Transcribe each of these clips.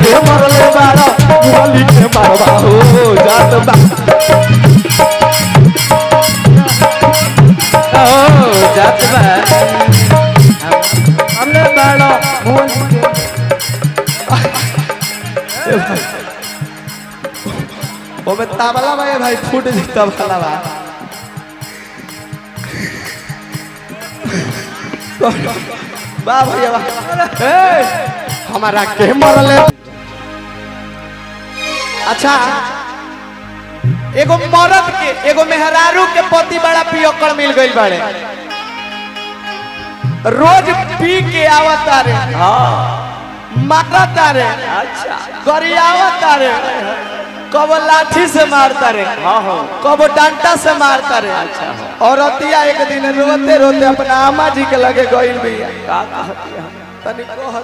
के मरले बाड़ा मुअली के मरवा हो जात बा जात बा हमने बाड़ा मुअली के ओ में ताबला भाई फूट जीता वाला बा वाह भैया वाह हमारा के मरले। अच्छा एगो मर्द के एगो मेहरारू के पति बड़ा पियक्कड़ मिल गई बड़े रोज पी के आवता रे मारता रे अच्छा गरियावता रे कब लाठी से मारता रे कब डंडा से मारता रे अच्छा औरतिया एक दिन रोते रोते अपना अम्मा जी के लगे गइल बिया का कहती है तनी कह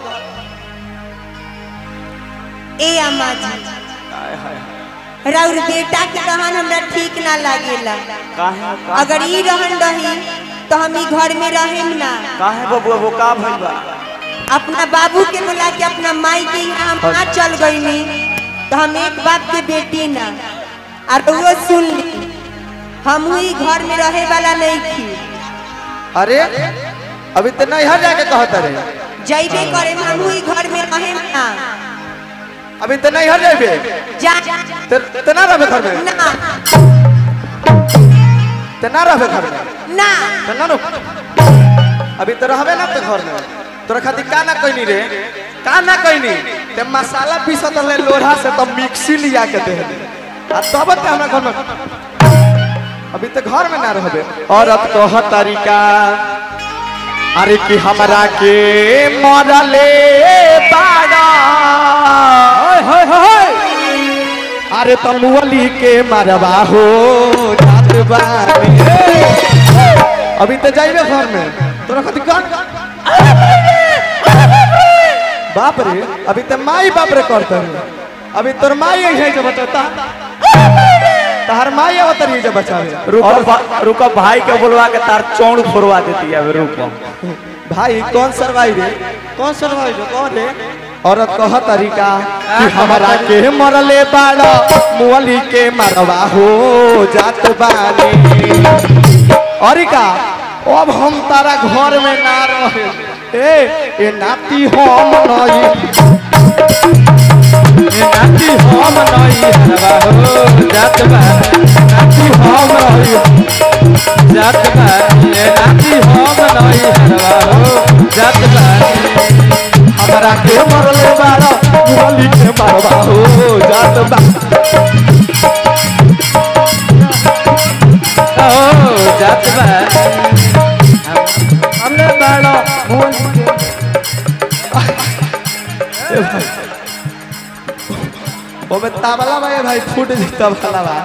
ए अम्मा जी हाय हाय राउर बेटा के रहन हमरा ठीक ना लागेला काहे अगर ई रहन रही तो हम ई घर में रहेम ना काहे बबुआ वो का भइल बा अपना बाबू के बुला के अपना माई के यहाँ हम ना चल गईनी तो हम एक बाप के बेटी ना और वो सुन ली हम ही घर में रहे वाला नहीं थी। अरे अभी तो नहीं हर जाके कहता रे जैबे करे हम ही घर में रहे ना अभी तो नहीं हर जाबे जा तना रहे घर में ना तना रहे घर में ना तना नो अभी तो रहबे ना तो घर में तोरा खातिर का ना कहनी रे का ना कहनी ते मसाला पीसत ले लोढ़ा से तो मिक्सी लिया के दे आ तब ते हमरा घर में अभी तो घर में ना रहबे। औरत कह तरीका अरे कि हमरा के मरले बाड़ा हाय हाय अरे तो मुअली के मरवा हो जात बानी अभी तो जाइबे घर में तोरा खातिर कौन बाप रे अभी तो माई बाप रे करता है अभी तोर माई है जो बचाता तार माई आवत रही जो बचावे रुको भाई के बोलवा के तार चौड़ फोड़वा देती है रुको भाई कौन सरवाई रे कौन सरवाई रे कौन रे औरत कह तरीका कि हमरा के मरले बाड़ा मुअली के मरवा हो जात बानी और का अब हम तारा घर में ना रहे ए नाती हम नई ए नाती हम नई हरवा हो जात बा नाती हम नई जात बा ए नाती हम नई हरवा हो जात बा हमरा के मरले बाड़ा मुअली के मरवा हो जात बा ओ जात बा हमने बाड़ा मुअली के ओ में ताबला भाई फूट जीता वाला बा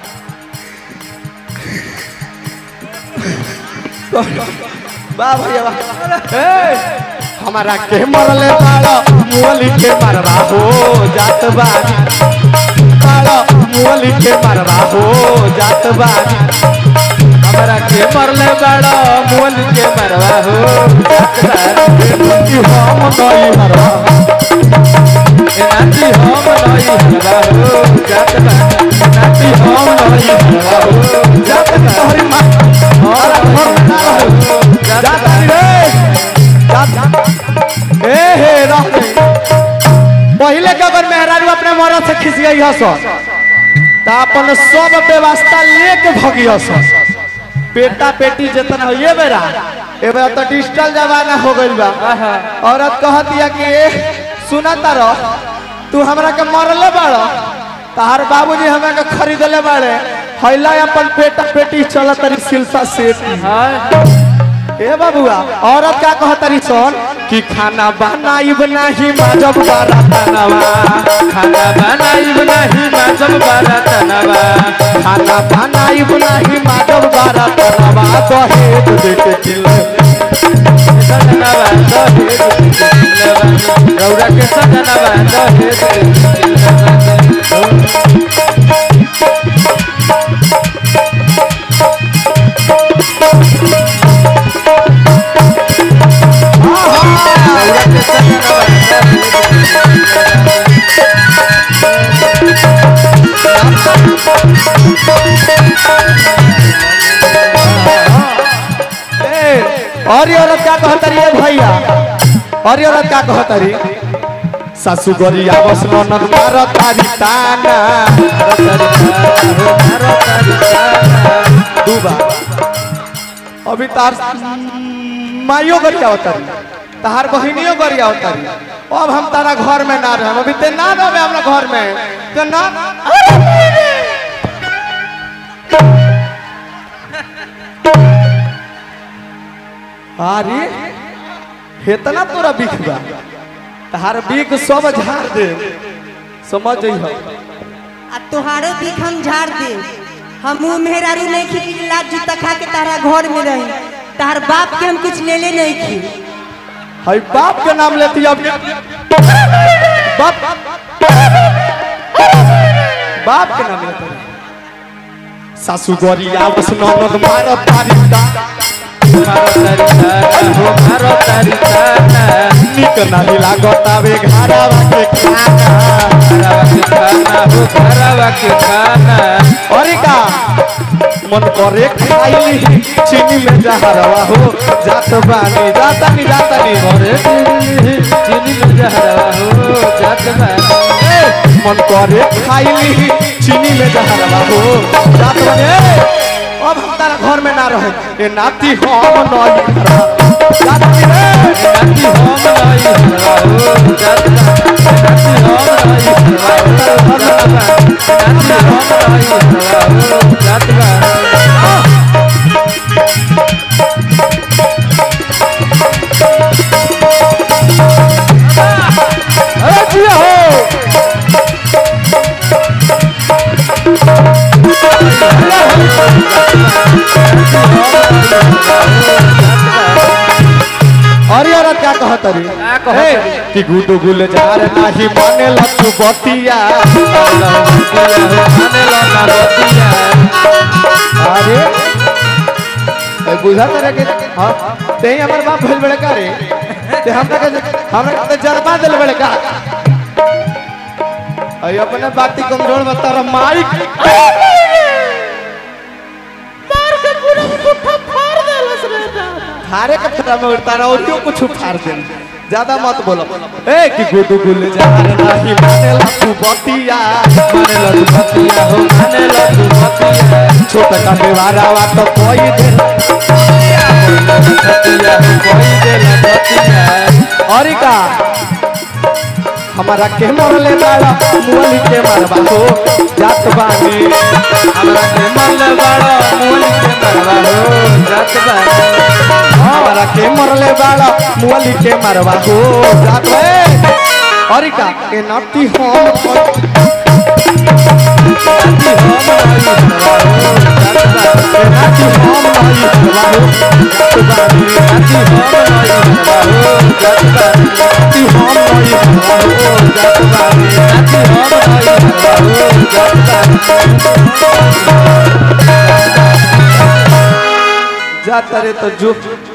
वाह भैया वाह हमारा के मरले बाड़ा मुअली के मरवा हो जात बानी बाड़ा मुअली के मरवा हो जात बानी हमारा के मरले बाड़ा मुअली के मरवा हो जात बानी हम नई हरवा नाती हम नई हरवा हो जात बानी नाती हम नई हरवा हो जात बानी और घर ना हो जात रे हे रह पहले के अगर मेहरारू अपने मरद से खिस गई हस तो अपन सब व्यवस्था लेके भगी हस बेटा बेटी जितना हो ये बेरा तो डिजिटल जमाना हो गई बा औरत कह दिया कि सुना तारो तू हमरा के मरले बाड़ो तार बाबूजी हमरा के खरीदले बाड़े हैला अपन बेटा बेटी चल तरी सिलसा सेट ए बाबुआ औरत क्या कहतरी सोन कि खाना बनाइब नहीं माजब बारातनवा खाना बनाइब नहीं माजब बारातनवा खाना बनाइब नहीं माजब बारातनवा दहेज देके किले सजनवा दहेज रौरा के सजनवा दहेज और ये औरत क्या कहतरी है भैया और ये औरत क्या कहतरी सासू गोरिया बस ननद मारो तारी ताना दूबा अभी तार माइयो गरिया उतरी तार बहनियों गरिया उतरी अब हम तारा घर में ना रहे अभी ते ना रहे हमरा घर में तो ना अरे इतना तोरा बिख बा तार बिख सब झाड़ दे समझ जइह आ तोहारो भी हम झाड़ दे हम मेहरारू नहीं खी लाज जूता खा के तारा घर में रही तार बाप के हम कुछ ले ले नहीं खी हई बाप के नाम लेती अब बाप बाप के नाम लेती सासू गोरिया बस ननद मारो तारी निक नहीं लागत आवे घरवा के खाना अरे का मन करे खाइली चीनी में जहरवा हो जात बानी जातानी अरे चीनी में जहरवा हो जात बानी मन करे खाइली चीनी में जहरवा हो जात बानी अब हम तारा घर में ना रहे ए नाती हम नहीं जाती रे नाती हम नहीं हो जात नाती हम नहीं हो जात अरे जिया हो अरे औरत क्या कहतरी कि गुडू गुल जार नाही माने लतू बतिया अरे बुझा तरह के हां ते हमर बाप भेल बड़े का रे ते हमरा के जरबा देल बड़े का अय अपने बाती कमजोर बता रहा माइक मार के पूरा मुट्ठा फाड़ देलस रे थारे के फटा में उड़ता रहा और क्यों कुछ फाड़ दे ज्यादा मत बोलो ए कि गुडू गुल जार नाही माने लतू बतिया हो माने लतू बतिया छोटा का देवारा वा तो कोई दे अरे का हमारा के मरले बाड़ा मुअली के मारबा हो जात बानी हमरा के मरले बाड़ा मुअली के मारबा हो जात बानी हमारा के मरले बाड़ा मुअली के मारबा हो जात बे अरे का के नाती जाता रे तो जो